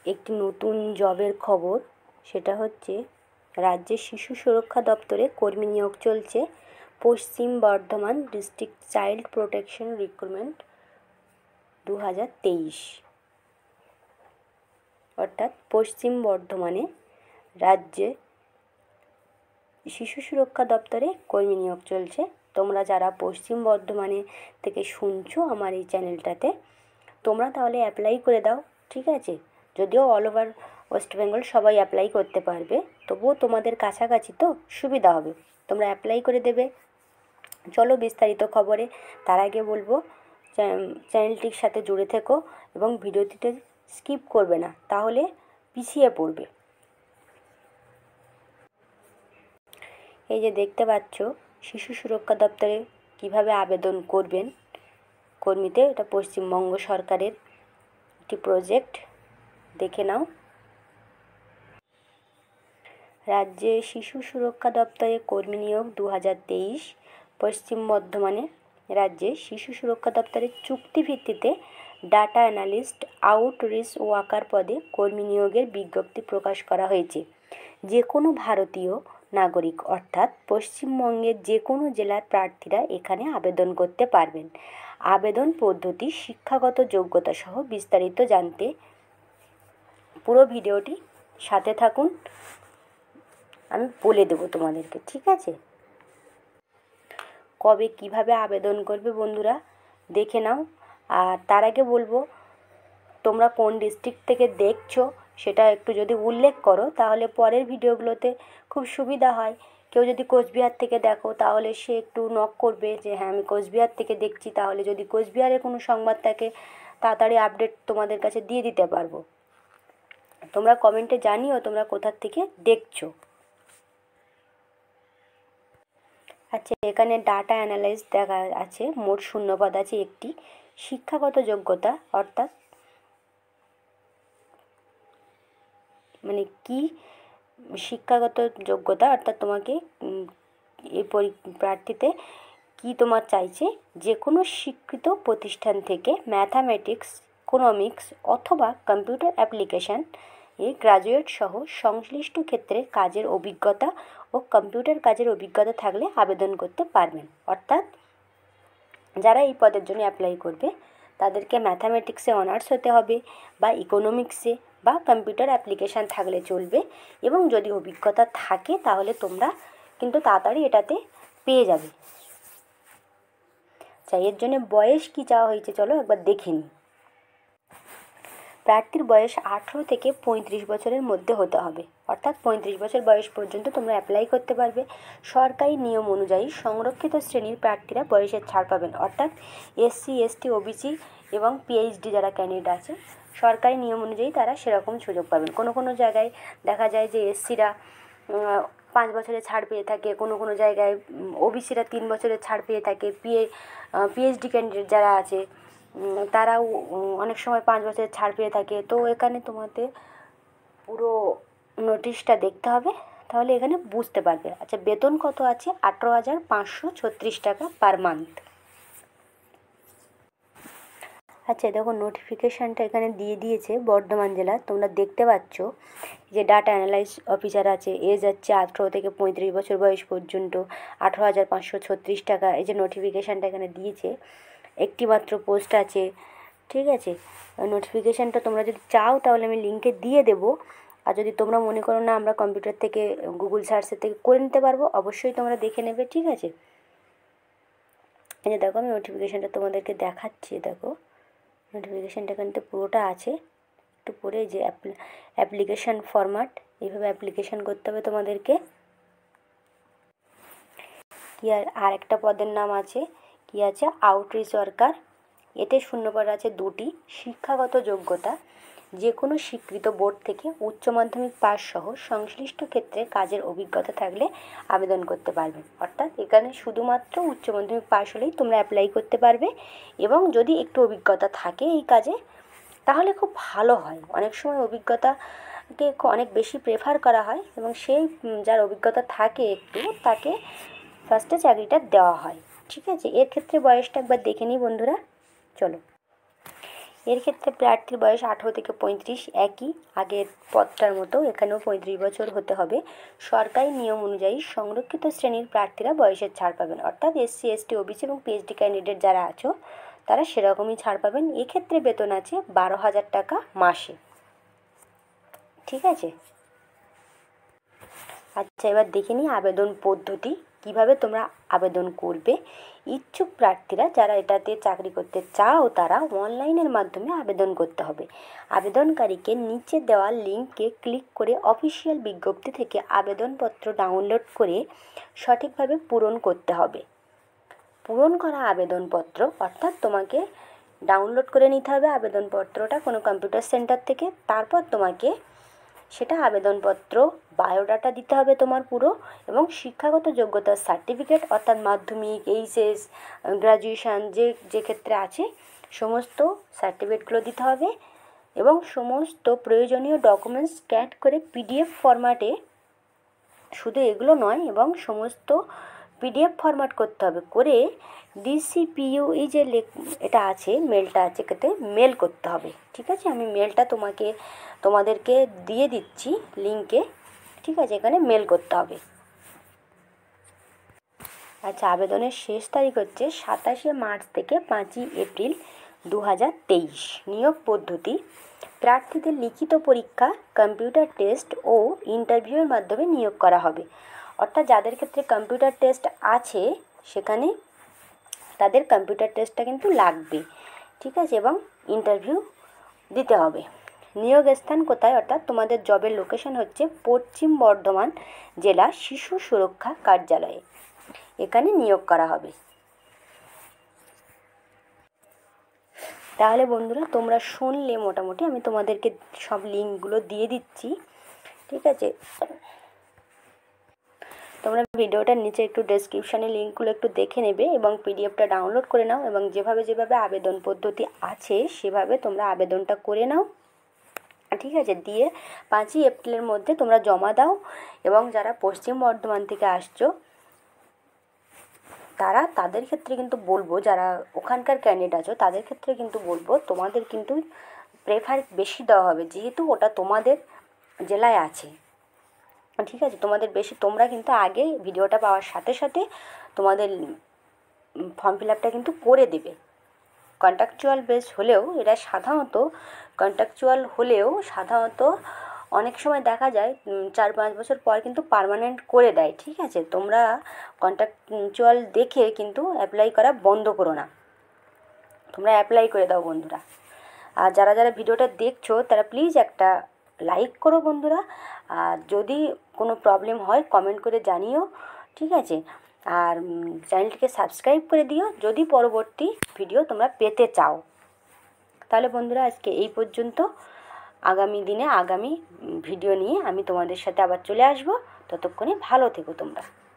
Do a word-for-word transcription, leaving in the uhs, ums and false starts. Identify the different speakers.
Speaker 1: একটি নতুন জবের খবর, সেটা হচ্ছে রাজ্যের শিশু সুরক্ষা দপ্তরে কর্মী নিয়োগ চলছে। Paschim Bardhaman district child protection recruitment দু হাজার তেইশ, অর্থাৎ পশ্চিম বর্ধমানে রাজ্যে শিশু সুরক্ষা দপ্তরে কর্মী নিয়োগ চলছে। তোমরা যারা পশ্চিম বর্ধমানে থেকে শুনছো আমার এই চ্যানেলটাতে, তোমরা তাহলে অ্যাপ্লাই করে দাও, ঠিক আছে? যদিও অল ওভার ওয়েস্ট বেঙ্গল সবাই অ্যাপ্লাই করতে পারবে, তবুও তোমাদের কাছাকাছি তো সুবিধা হবে, তোমরা অ্যাপ্লাই করে দেবে। চলো বিস্তারিত খবরে। তার আগে বলবো চ্যানেলটির সাথে জুড়ে থেকো এবং ভিডিওটিতে স্কিপ করবে না, তাহলে পিছিয়ে পড়বে। এই যে দেখতে পাচ্ছ শিশু সুরক্ষা দপ্তরে কিভাবে আবেদন করবেন কর্মীতে, এটা পশ্চিমবঙ্গ সরকারের একটি প্রজেক্ট, দেখে নাও। রাজ্যে শিশু সুরক্ষা দপ্তরে কর্মী নিয়োগ দু হাজার তেইশ। পশ্চিম বর্ধমানে রাজ্যে শিশু সুরক্ষা দপ্তরের চুক্তিভিত্তিতে ডাটা অ্যানালিস্ট আউটরিচ ওয়ার্কার পদে কর্মী নিয়োগের বিজ্ঞপ্তি প্রকাশ করা হয়েছে। যে কোনো ভারতীয় নাগরিক অর্থাৎ পশ্চিমবঙ্গের যে কোনো জেলার প্রার্থীরা এখানে আবেদন করতে পারবেন। আবেদন পদ্ধতি, শিক্ষাগত যোগ্যতা সহ বিস্তারিত জানতে পুরো ভিডিওটি সাথে থাকুন, আমি বলে দেবো তোমাদেরকে, ঠিক আছে? কবে কিভাবে আবেদন করবে বন্ধুরা দেখে নাও। আর তার আগে বলবো, তোমরা কোন ডিস্ট্রিক্ট থেকে দেখছো সেটা একটু যদি উল্লেখ করো, তাহলে পরের ভিডিওগুলোতে খুব সুবিধা হয়। কেউ যদি কোচবিহার থেকে দেখো তাহলে সে একটু নক করবে যে হ্যাঁ আমি কোচবিহার থেকে দেখছি, তাহলে যদি কোচবিহারের কোনো সংবাদ থাকে তাড়াতাড়ি আপডেট তোমাদের কাছে দিয়ে দিতে পারবো। তোমরা কমেন্টে জানিও তোমরা কোথার থেকে দেখছো। আচ্ছা, এখানে ডাটা অ্যানালাইজ দেখা আছে, মোট শূন্যপদ আছে একটি। শিক্ষাগত যোগ্যতা অর্থাৎ মানে কি শিক্ষাগত যোগ্যতা অর্থাৎ তোমাকে এই প্রার্থীতে কি তোমার চাইছে, যে কোনো স্বীকৃত প্রতিষ্ঠান থেকে ম্যাথামেটিক্স, ইকোনমিক্স অথবা কম্পিউটার অ্যাপ্লিকেশান এ গ্রাজুয়েট সহ সংশ্লিষ্ট ক্ষেত্রে কাজের অভিজ্ঞতা ও কম্পিউটার কাজের অভিজ্ঞতা থাকলে আবেদন করতে পারবেন। অর্থাৎ যারা এই পদের জন্য অ্যাপ্লাই করবে তাদেরকে ম্যাথামেটিক্সে অনার্স হতে হবে বা ইকোনমিক্সে বা কম্পিউটার অ্যাপ্লিকেশান থাকলে চলবে, এবং যদি অভিজ্ঞতা থাকে তাহলে তোমরা কিন্তু তাড়াতাড়ি এটাতে পেয়ে যাবে। আচ্ছা, এর জন্য বয়স কী চাওয়া হয়েছে চলো একবার দেখে নিই। প্রার্থীর বয়স আঠেরো থেকে পঁয়ত্রিশ বছরের মধ্যে হতে হবে, অর্থাৎ পঁয়ত্রিশ বছর বয়স পর্যন্ত তোমরা অ্যাপ্লাই করতে পারবে। সরকারি নিয়ম অনুযায়ী সংরক্ষিত শ্রেণীর প্রার্থীরা বয়সের ছাড় পাবেন, অর্থাৎ এসসি, এসটি, ওবিসি এবং পিএইচডি যারা ক্যান্ডিডেট আছে সরকারি নিয়ম অনুযায়ী তারা সেরকম সুযোগ পাবেন। কোনো কোনো জায়গায় দেখা যায় যে এসসিরা পাঁচ বছরের ছাড় পেয়ে থাকে, কোনো কোনো জায়গায় ওবিসিরা তিন বছরের ছাড় পেয়ে থাকে, পিএ পিএইচডি ক্যান্ডিডেট যারা আছে তারাও অনেক সময় পাঁচ বছরের ছাড় পেয়ে থাকে। তো এখানে তোমাদের পুরো নোটিশটা দেখতে হবে, তাহলে এখানে বুঝতে পারবে। আচ্ছা, বেতন কত আছে? আঠেরো হাজার পাঁচশো ছত্রিশ টাকা পার মান্থ। আচ্ছা দেখো, নোটিফিকেশানটা এখানে দিয়ে দিয়েছে বর্ধমান জেলা, তোমরা দেখতে পাচ্ছ যে ডাটা অ্যানালাইজ অফিসার আছে, এজ হচ্ছে আঠেরো থেকে পঁয়ত্রিশ বছর বয়স পর্যন্ত, আঠেরো হাজার পাঁচশো ছত্রিশ টাকা। এই যে নোটিফিকেশানটা এখানে দিয়েছে, একটি মাত্র পোস্ট আছে, ঠিক আছে? নোটিফিকেশানটা তোমরা যদি চাও তাহলে আমি লিঙ্কে দিয়ে দেবো, আর যদি তোমরা মনে করো না আমরা কম্পিউটার থেকে গুগল সার্চের থেকে করে নিতে পারবো, অবশ্যই তোমরা দেখে নেবে, ঠিক আছে? এই যে দেখো আমি নোটিফিকেশানটা তোমাদেরকে দেখাচ্ছি, দেখো নোটিফিকেশানটা কিন্তু পুরোটা আছে। একটু পরে যে অ্যাপ্লিকেশান ফরম্যাট, এইভাবে অ্যাপ্লিকেশান করতে হবে তোমাদেরকে। কি আর আর একটা পদের নাম আছে, কি আছে, আউটরিচ ওয়ার্কার। এতে শূন্যপদ আছে দুটি। শিক্ষাগত যোগ্যতা, যে কোনো স্বীকৃত বোর্ড থেকে উচ্চ মাধ্যমিক পাস সহ সংশ্লিষ্ট ক্ষেত্রে কাজের অভিজ্ঞতা থাকলে আবেদন করতে পারবেন। অর্থাৎ এখানে শুধুমাত্র উচ্চ মাধ্যমিক পাস হলেই তোমরা অ্যাপ্লাই করতে পারবে, এবং যদি একটু অভিজ্ঞতা থাকে এই কাজে তাহলে খুব ভালো হয়। অনেক সময় অভিজ্ঞতাকে অনেক বেশি প্রেফার করা হয়, এবং সেই যার অভিজ্ঞতা থাকে একটু তাকে ফার্স্টে চাকরিটা দেওয়া হয়, ঠিক আছে? এর ক্ষেত্রে বয়সটা একবার দেখে নিই বন্ধুরা, চলো। এর ক্ষেত্রে প্রার্থীর বয়স আঠেরো থেকে পঁয়ত্রিশ, একই আগের পদটার মতো এখানেও পঁয়ত্রিশ বছর হতে হবে। সরকারি নিয়ম অনুযায়ী সংরক্ষিত শ্রেণীর প্রার্থীরা বয়সের ছাড় পাবেন, অর্থাৎ এসসি, এসটি, ওবিসি এবং পিএইচডি ক্যান্ডিডেট যারা আছো তারা সেরকমই ছাড় পাবেন। এক্ষেত্রে বেতন আছে বারো হাজার টাকা মাসে। ঠিক আছে, আচ্ছা এবার দেখে নিই আবেদন পদ্ধতি, কিভাবে তোমরা আবেদন করবে। ইচ্ছুক প্রার্থীরা যারা এটাতে চাকরি করতে চাও তারা অনলাইনের মাধ্যমে আবেদন করতে হবে। আবেদনকারীকে নিচে দেওয়া লিঙ্কে ক্লিক করে অফিসিয়াল বিজ্ঞপ্তি থেকে আবেদনপত্র ডাউনলোড করে সঠিকভাবে পূরণ করতে হবে। পূরণ করা আবেদনপত্র অর্থাৎ তোমাকে ডাউনলোড করে নিতে হবে আবেদনপত্রটা কোনো কম্পিউটার সেন্টার থেকে। তারপর তোমাকে সেটা আবেদনপত্র, বায়োডাটা দিতে হবে তোমার পুরো, এবং শিক্ষাগত যোগ্যতার সার্টিফিকেট অর্থাৎ মাধ্যমিক, এইচএস, গ্র্যাজুয়েশান যে যে ক্ষেত্রে আছে সমস্ত সার্টিফিকেটগুলো দিতে হবে, এবং সমস্ত প্রয়োজনীয় ডকুমেন্টস স্ক্যান করে পিডিএফ ফরম্যাটে, শুধু এগুলো নয় এবং সমস্ত পিডিএফ ফরম্যাট করতে হবে, করে ডিসিপিইউ এই যে এটা আছে মেলটা আছে এটাতে মেল করতে হবে। ঠিক আছে, আমি মেলটা তোমাকে তোমাদেরকে দিয়ে দিচ্ছি লিঙ্কে। ঠিক আছে, এখানে মেল করতে হবে। আচ্ছা, আবেদনের শেষ তারিখ হচ্ছে সাতাশে মার্চ থেকে পাঁচই এপ্রিল দু হাজার তেইশ। নিয়োগ পদ্ধতি: প্রার্থীদের লিখিত পরীক্ষা, কম্পিউটার টেস্ট ও ইন্টারভিউয়ের মাধ্যমে নিয়োগ করা হবে। অর্থাৎ যাদের ক্ষেত্রে কম্পিউটার টেস্ট আছে সেখানে তাদের কম্পিউটার টেস্টটা কিন্তু লাগবে। ঠিক আছে, এবং ইন্টারভিউ দিতে হবে। নিয়োগ স্থান কোথায়, অর্থাৎ তোমাদের জবের লোকেশন হচ্ছে পশ্চিম বর্ধমান জেলা শিশু সুরক্ষা কার্যালয়ে, এখানে নিয়োগ করা হবে। তাহলে বন্ধুরা তোমরা শুনলে, মোটামুটি আমি তোমাদেরকে সব লিঙ্কগুলো দিয়ে দিচ্ছি। ঠিক আছে, তোমরা ভিডিওটার নিচে একটু ডেসক্রিপশানে লিঙ্কগুলো একটু দেখে নেবে এবং পিডিএফটা ডাউনলোড করে নাও, এবং যেভাবে যেভাবে আবেদন পদ্ধতি আছে সেভাবে তোমরা আবেদনটা করে নাও। ঠিক আছে, দিয়ে পাঁচই এপ্রিলের মধ্যে তোমরা জমা দাও। এবং যারা পশ্চিম বর্ধমান থেকে আসছো তারা, তাদের ক্ষেত্রে কিন্তু বলবো, যারা ওখানকার ক্যান্ডিডেট আছো তাদের ক্ষেত্রে কিন্তু বলবো তোমাদের কিন্তু প্রেফার বেশি দেওয়া হবে, যেহেতু ওটা তোমাদের জেলায় আছে। ঠিক আছে, তোমাদের বেশি, তোমরা কিন্তু আগে ভিডিওটা পাওয়ার সাথে সাথে তোমাদের ফর্ম ফিল আপটা কিন্তু করে দেবে। কন্ট্রাকচুয়াল বেস হলেও এটা সাধারণত কন্ট্রাকচুয়াল হলেও সাধারণত অনেক সময় দেখা যায় চার পাঁচ বছর পর কিন্তু পার্মানেন্ট করে দেয়। ঠিক আছে, তোমরা কন্ট্রাকচুয়াল দেখে কিন্তু অ্যাপ্লাই করা বন্ধ করো না, তোমরা অ্যাপ্লাই করে দাও বন্ধুরা। আর যারা যারা ভিডিওটা দেখছো তারা প্লিজ একটা লাইক করো বন্ধুরা, আর যদি কোনো প্রবলেম হয় কমেন্ট করে জানিও। ঠিক আছে, আর চ্যানেলটিকে সাবস্ক্রাইব করে দিও যদি পরবর্তী ভিডিও তোমরা পেতে চাও। তাহলে বন্ধুরা আজকে এই পর্যন্ত। আগামী দিনে আগামী ভিডিও নিয়ে আমি তোমাদের সাথে আবার চলে আসবো। ততক্ষণে ভালো থেকো তোমরা।